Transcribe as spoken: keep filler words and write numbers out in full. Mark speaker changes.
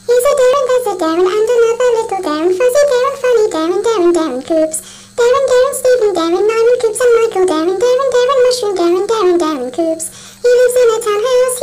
Speaker 1: He's a Darren, that's a Darren, and another little Darren, fuzzy Darren, funny Darren, Darren, Darren Coops. Darren, Darren, Stephen, Darren, Norman Coops, and Michael Darren, Darren, Darren, Mushroom, Darren, Darren, Darren Coops. He lives in a townhouse.